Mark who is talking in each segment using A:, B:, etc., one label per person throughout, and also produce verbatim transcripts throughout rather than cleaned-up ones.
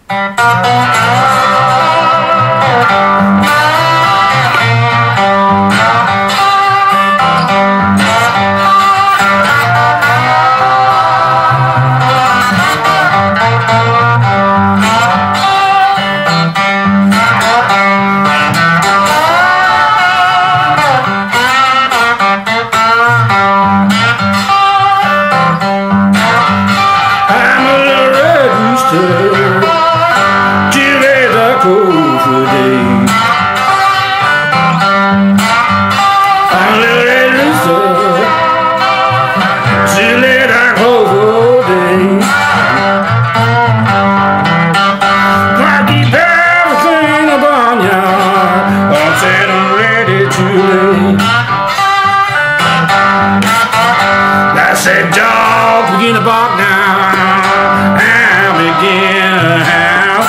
A: I said, dog, begin to bark now. I'll begin to howl.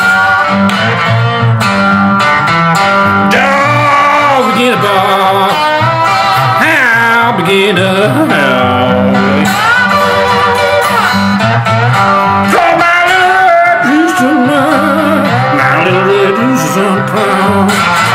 A: Dog, begin to bark. I'll begin to howl. Call my little red rooster now. My little red rooster's on the prowl.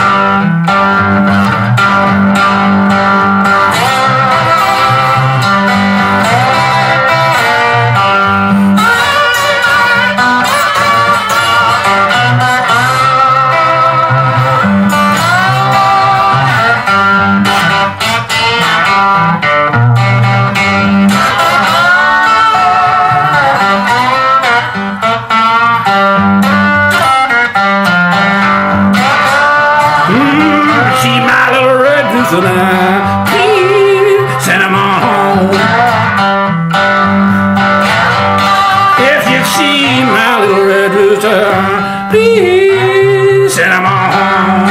A: See my little red rooster now, please send him on home. If you see my little red rooster, please send him on home.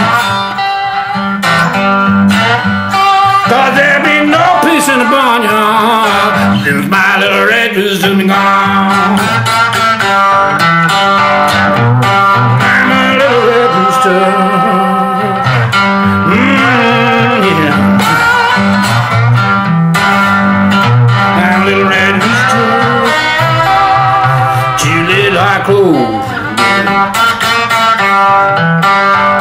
A: Cause there'll be no peace in the barnyard since my little red rooster's been gone. I'm a little red rooster. Close.